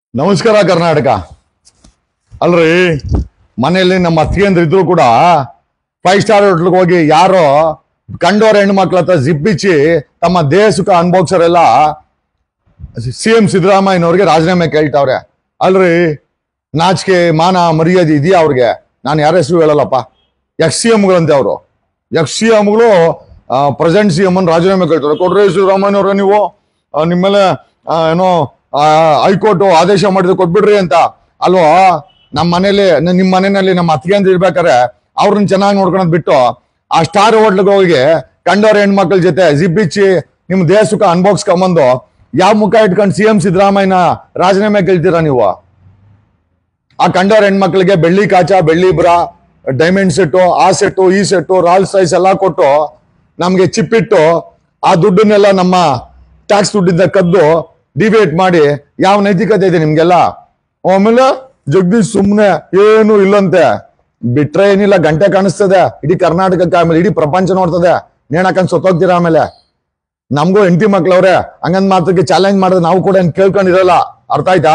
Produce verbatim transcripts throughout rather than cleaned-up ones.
ನಮಸ್ಕಾರ ಕರ್ನಾಟಕ. ಅಲ್ರಿ, ಮನೆಯಲ್ಲಿ ನಮ್ಮ ಅತ್ತಿಗೆಂದ್ರ ಇದ್ರು ಕೂಡ ಫೈವ್ ಸ್ಟಾರ್ ಹೋಟ್ಲಿಗೆ ಹೋಗಿ ಯಾರೋ ಕಂಡೋರ ಹೆಣ್ಣು ಮಕ್ಳ ಹತ್ರ ಜಿಪ್ಪಿಚ್ಚಿ ತಮ್ಮ ದೇಹ ಸುಖ ಅನುಭವಿಸೋರೆಲ್ಲ ಸಿ ಎಂ ಸಿದ್ದರಾಮಯ್ಯನವ್ರಿಗೆ ರಾಜೀನಾಮೆ ಕೇಳ್ತಾವ್ರೆ. ಅಲ್ರಿ, ನಾಚಿಕೆ ಮಾನ ಮರ್ಯಾದೆ ಇದೆಯಾ ಅವ್ರಿಗೆ? ನಾನು ಯಾರ ಹೆಸರು ಹೇಳಲ್ಲಪ್ಪ. ಎಕ್ಸ್ ಸಿ ಎಂಗಳಂತೆ ಅವರು. ಎಕ್ಸ್ ಸಿ ಎಂಗಳು ಪ್ರೆಸೆಂಟ್ ಸಿ ಎಂ ಅನ್ನು ರಾಜೀನಾಮೆ ಕೇಳ್ತಾರೆ. ಕೊಡ್ರಿ ಸಿದ್ದರಾಮಯ್ಯನವ್ರೆ, ನೀವು ನಿಮ್ಮೇಲೆ ಏನೋ ಹೈಕೋರ್ಟ್ ಆದೇಶ ಮಾಡಿದ್ರೆ ಕೊಟ್ಬಿಡ್ರಿ ಅಂತ ಅಲ್ವಾ? ನಮ್ಮ ಮನೇಲಿ ನಿಮ್ಮ ಮನೆಯಲ್ಲಿ ನಮ್ಮ ಅತ್ತಿಗೆ ಅಂತ ಇರ್ಬೇಕಾರೆ ಅವ್ರನ್ನ ಚೆನ್ನಾಗಿ ನೋಡ್ಕೊಳೋದ್ ಬಿಟ್ಟು ಆ ಸ್ಟಾರ್ ಹೋಟ್ಲಿಗೆ ಹೋಗಿ ಕಂಡೋರ ಹೆಣ್ಮಕ್ಳ ಜೊತೆ ಜಿಬ್ಬಿಚ್ಚಿ ನಿಮ್ ದೇಹ ಸುಖ ಅನ್ಭೋಗಿಸ್ಕೊಂಬಂದು ಯಾವ ಮುಖ ಇಟ್ಕೊಂಡು ಸಿ ಎಂ ಸಿದ್ದರಾಮಯ್ಯನ ರಾಜೀನಾಮೆ ಕೇಳ್ತೀರಾ ನೀವು? ಆ ಕಂಡೋರ ಹೆಣ್ಮಕ್ಳಿಗೆ ಬೆಳ್ಳಿ ಕಾಚ, ಬೆಳ್ಳಿ ಬ್ರಾ, ಡೈಮಂಡ್ ಸೆಟ್ಟು, ಆ ಸೆಟ್ಟು, ಈ ಸೆಟ್ಟು, ರಾಲ್ಸ್ ರೈಸ್ ಎಲ್ಲ ಕೊಟ್ಟು ನಮ್ಗೆ ಚಿಪ್ಪಿಟ್ಟು ಆ ದುಡ್ಡನ್ನೆಲ್ಲ ನಮ್ಮ ಟ್ಯಾಕ್ಸ್ ದುಡ್ಡಿಂದ ಕದ್ದು ಡಿಬೇಟ್ ಮಾಡಿ ಯಾವ ನೈತಿಕತೆ ಇದೆ ನಿಮ್ಗೆಲ್ಲ? ಆಮೇಲೆ ಜಗದೀಶ್ ಸುಮ್ನೆ ಏನು ಇಲ್ಲಂತೆ ಬಿಟ್ರೆ ಏನಿಲ್ಲ, ಗಂಟೆ ಕಾಣಿಸ್ತದೆ ಇಡೀ ಕರ್ನಾಟಕಕ್ಕೆ, ಆಮೇಲೆ ಇಡೀ ಪ್ರಪಂಚ ನೋಡ್ತದೆ. ನೇಣಾಕಂಡ್ ಸೊತ್ತೋಗ್ತೀರಾ. ಆಮೇಲೆ ನಮಗೂ ಹೆಂಡತಿ ಮಕ್ಳವ್ರೆ, ಹಂಗಂದ್ ಮಾತ್ರಕ್ಕೆ ಚಾಲೆಂಜ್ ಮಾಡಿದ್ರೆ ನಾವು ಕೂಡ ಏನ್ ಕೇಳ್ಕೊಂಡಿರಲ್ಲ. ಅರ್ಥ ಆಯ್ತಾ?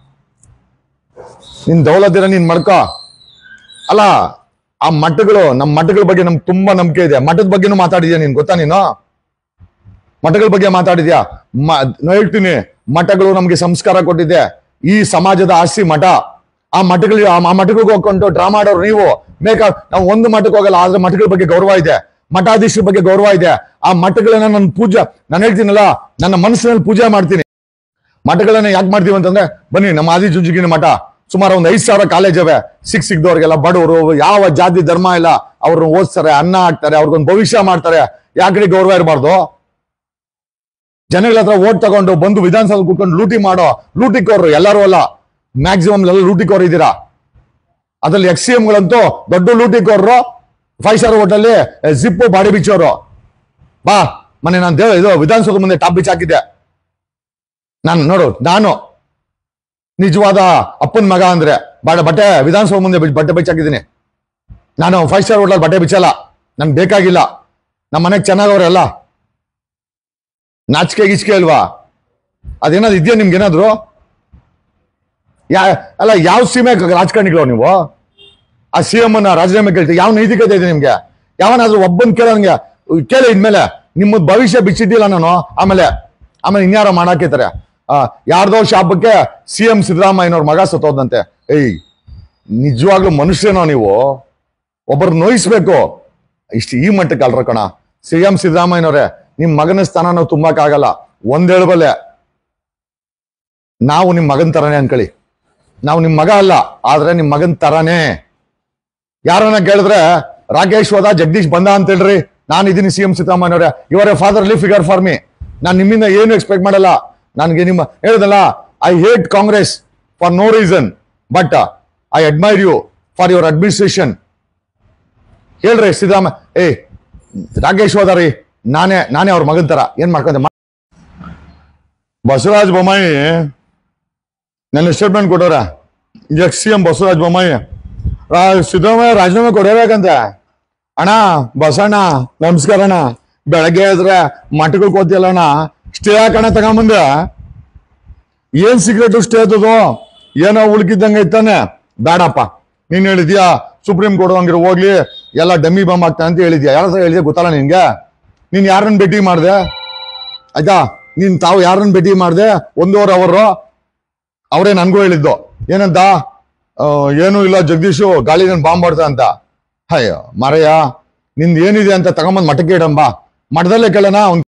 ನಿನ್ ದೌಲತ್ತಿರ ನೀನ್ ಮಡ್ಕೋ. ಅಲ್ಲ, ಆ ಮಠಗಳು, ನಮ್ಮ ಮಠಗಳ ಬಗ್ಗೆ ನಮ್ಗೆ ತುಂಬಾ ನಂಬಿಕೆ ಇದೆ. ಮಠದ ಬಗ್ಗೆನೂ ಮಾತಾಡಿದ್ಯಾ ನೀನ್, ಗೊತ್ತಾ? ನೀನು ಮಠಗಳ ಬಗ್ಗೆ ಮಾತಾಡಿದ್ಯಾ? ಹೇಳ್ತೀನಿ, ಮಠಗಳು ನಮ್ಗೆ ಸಂಸ್ಕಾರ ಕೊಟ್ಟಿದೆ. ಈ ಸಮಾಜದ ಆಸ್ತಿ ಮಠ. ಆ ಮಠಗಳಿಗೆ ಆ ಮಠಗಳಿಗೆ ಹೋಗ್ಕೊಂಡು ಡ್ರಾ ಮಾಡೋರು ನೀವು. ಬೇಕಾ ನಾವು ಒಂದು ಮಠಕ್ಕೆ ಹೋಗಲ್ಲ, ಆದ್ರೆ ಮಠಗಳ ಬಗ್ಗೆ ಗೌರವ ಇದೆ, ಮಠಾಧೀಶರ ಬಗ್ಗೆ ಗೌರವ ಇದೆ. ಆ ಮಠಗಳನ್ನ ನನ್ನ ಪೂಜೆ, ನಾನು ಹೇಳ್ತೀನಲ್ಲ, ನನ್ನ ಮನಸ್ಸಿನಲ್ಲಿ ಪೂಜೆ ಮಾಡ್ತೀನಿ. ಮಠಗಳನ್ನ ಯಾಕೆ ಮಾಡ್ತೀವಿ ಅಂತಂದ್ರೆ, ಬನ್ನಿ ನಮ್ಮ ಆದಿಚುಂಚನಗಿರಿ ಮಠ ಸುಮಾರು ಒಂದ್ ಐದ್ ಸಾವಿರ ಕಾಲೇಜ್ ಅವೆ. ಸಿಕ್ ಸಿಕ್ದವ್ರಿಗೆಲ್ಲ ಬಡವರು, ಯಾವ ಜಾತಿ ಧರ್ಮ ಇಲ್ಲ, ಅವ್ರನ್ನ ಓದಿಸ್ತಾರೆ, ಅನ್ನ ಹಾಕ್ತಾರೆ, ಅವ್ರಿಗೊಂದು ಭವಿಷ್ಯ ಮಾಡ್ತಾರೆ. ಯಾಕಡೆ ಗೌರವ ಇರಬಾರ್ದು? ಜನಗಳ ಹತ್ರ ಓಟ್ ತಗೊಂಡು ಬಂದು ವಿಧಾನಸೌಧ ಕೂತ್ಕೊಂಡು ಲೂಟಿ ಮಾಡೋ ಲೂಟಿಕೋರ್ರು ಎಲ್ಲರೂ ಅಲ್ಲ, ಮ್ಯಾಕ್ಸಿಮಮ್ ಎಲ್ಲ ಲೂಟಿಕೋರ್ ಇದ್ದೀರಾ. ಅದ್ರಲ್ಲಿ ಎಕ್ಸ್ ಸಿ ಎಂಗಳಂತೂ ದೊಡ್ಡ ಲೂಟಿಕೋರ್ರು. ಫೈವ್ ಸ್ಟಾರ್ ಹೋಟೆಲ್ ಜಿಪ್ಪು ಬಾಡಿ ಬಿಚ್ಚೋರು. ಬಾ, ಮನೆ ನಾನು ದೇವ ಇದು ವಿಧಾನಸೌಧ ಮುಂದೆ ಟಾಪ್ ಬಿಚ್ ಹಾಕಿದ್ದೆ ನಾನು. ನೋಡು, ನಾನು ನಿಜವಾದ ಅಪ್ಪನ ಮಗ ಅಂದ್ರೆ ಬಾಡ ಬಟ್ಟೆ ವಿಧಾನಸೌಧ ಮುಂದೆ ಬಟ್ಟೆ ಬಿಚ್ಚ ಹಾಕಿದ್ದೀನಿ. ನಾನು ಫೈವ್ ಸ್ಟಾರ್ ಹೋಟೆಲ್ ಬಟ್ಟೆ ಬಿಚ್ಚಲ್ಲ, ನನ್ಗೆ ಬೇಕಾಗಿಲ್ಲ. ನಮ್ಮ ಮನೆಗೆ ಚೆನ್ನಾಗವ್ರೆಲ್ಲ. ನಾಚಿಕೆ ಗೀಚಿಕೆ ಅಲ್ವಾ? ಅದೇನಾದ್ರು ಇದೆಯಾ ನಿಮ್ಗೇನಾದ್ರು? ಯಾ ಅಲ್ಲ, ಯಾವ ಸೀಮೆ ರಾಜಕಾರಣಿಗಳು ನೀವು? ಆ ಸಿ ಎಂ ಅನ್ನ ರಾಜೀನಾಮೆ ಕೇಳ್ತೀವಿ, ಯಾವ ನೈತಿಕತೆ ಇದೆ ನಿಮ್ಗೆ? ಯಾವನಾದ್ರೂ ಒಬ್ಬನ್ ಕೇಳೋನ್ಗೆ ಕೇಳಿ. ಇನ್ಮೇಲೆ ನಿಮ್ಮ ಭವಿಷ್ಯ ಬಿಚ್ಚಿಟ್ಟಿಲ್ಲ ನಾನು. ಆಮೇಲೆ ಆಮೇಲೆ ಇನ್ಯಾರ ಮಾಡಾಕಿತಾರೆ. ಆ ಯಾರ್ದೋ ಶಾಪಕ್ಕೆ ಸಿ ಎಂ ಸಿದ್ದರಾಮಯ್ಯನವ್ರ ಮಗ ಸತ್ತೋದಂತೆ. ಏಯ್, ನಿಜವಾಗ್ಲೂ ಮನುಷ್ಯನೋ ನೀವು? ಒಬ್ಬರು ನೋಯಿಸ್ಬೇಕು. ಇಷ್ಟು ಈ ಮಟ್ಟಕ್ಕೆ ಅಲ್ರ ಕಣ. ಸಿ ಎಂ ಸಿದ್ದರಾಮಯ್ಯನವ್ರೆ, ನಿಮ್ ಮಗನ ಸ್ಥಾನ ನಾವು ತುಂಬಕ್ಕಾಗಲ್ಲ. ಒಂದೇಳ್ಬಲ್ಲೆ, ನಾವು ನಿಮ್ ಮಗನ್ ತರಾನೇ ಅನ್ಕೊಳ್ಳಿ. ನಾವು ನಿಮ್ ಮಗ ಅಲ್ಲ, ಆದ್ರೆ ನಿಮ್ ಮಗನ್ ತರಾನೇ. ಯಾರನ್ನ ಕೇಳಿದ್ರೆ ರಾಕೇಶ್ ಹೋದ, ಜಗದೀಶ್ ಬಂದ ಅಂತ ಹೇಳ್ರಿ. ನಾನು ಇದೀನಿ ಸಿ ಎಂ ಸಿದ್ದರಾಮಯ್ಯನವ್ರೆ, ಇವರ್ a fatherly figure for me. ನಾನು ನಿಮ್ಮಿಂದ ಏನು ಎಕ್ಸ್ಪೆಕ್ಟ್ ಮಾಡಲ್ಲ. ನನ್ಗೆ ನಿಮ್ಮ ಹೇಳದಲ್ಲ, I hate Congress for no reason, but I admire you for your administration. ಹೇಳ್ರಿ ಸಿದ್ದರಾಮಯ್ಯ, ಏ ರಾಕೇಶ್ ಹೋದ ರೀ, ನಾನೇ ನಾನೇ ಅವ್ರ ಮಗನ್ ತರ ಏನ್ ಮಾಡ್ಕೊಂಡೆ. ಬಸವರಾಜ ಬೊಮ್ಮಾಯಿ ನನ್ನ ಸ್ಟೇಟ್ಮೆಂಟ್ ಕೊಟ್ಟವ್ರ. Ex C M Basavaraj Bommai Siddaramaiah ರಾಜೀನಾಮೆ ಕೊಡಬೇಕಂತೆ. ಅಣ್ಣ ಬಸಣ್ಣ ನಮಸ್ಕಾರ ಅಣ್ಣ. ಬೆಳಗ್ಗೆ ಇದ್ರೆ ಮಠಗಳಿಗೆ ಹೋಗ್ತಿಯಲ್ಲ ಅಣ್ಣ, ಸ್ಟೇ ಹಾಕಣ ತಗೊಂಬಂದೆ. ಏನ್ ಸಿಗರೇಟು ಸ್ಟೇ ಆಯ್ತದು? ಏನೋ ಉಳ್ಕಿದ್ದಂಗೆ ಇತ್ತಾನೆ. ಬೇಡಪ್ಪ, ನೀನ್ ಹೇಳಿದ್ಯಾ ಸುಪ್ರೀಂ ಕೋರ್ಟ್ ಹಂಗಿರೋ ಹೋಗ್ಲಿ, ಎಲ್ಲ ಡಮ್ಮಿ ಬಾಂಬ್ ಆಗ್ತಾನೆ ಅಂತ ಹೇಳಿದ್ಯಾ. ಯಾರ ಹತ್ರ ಹೇಳಿದ್ಯಾ ಗೊತ್ತಲ್ಲ ನಿನ್ಗೆ? ನೀನ್ ಯಾರನ್ನ ಭೇಟಿ ಮಾಡ್ದೆ? ಆಯ್ತಾ, ನೀನ್ ತಾವು ಯಾರನ್ನ ಭೇಟಿ ಮಾಡ್ದೆ? ಒಂದೂವರೆ ಅವರು ಅವರೇ ನನ್ಗೂ ಹೇಳಿದ್ದು. ಏನಂತ? ಏನೂ ಇಲ್ಲ ಜಗದೀಶು, ಗಾಳಿ ನನ್ ಬಾಂಬ್ ಮಾಡ್ತಾ ಅಂತ. ಅಯ್ಯೋ ಮರಯ್ಯ, ನಿಂದ ಏನಿದೆ ಅಂತ ತಗೊಂಬಂದ್ ಮಠಕ್ಕೆ ಇಡಂಬ. ಮಠದಲ್ಲೇ ಕೇಳೋಣ.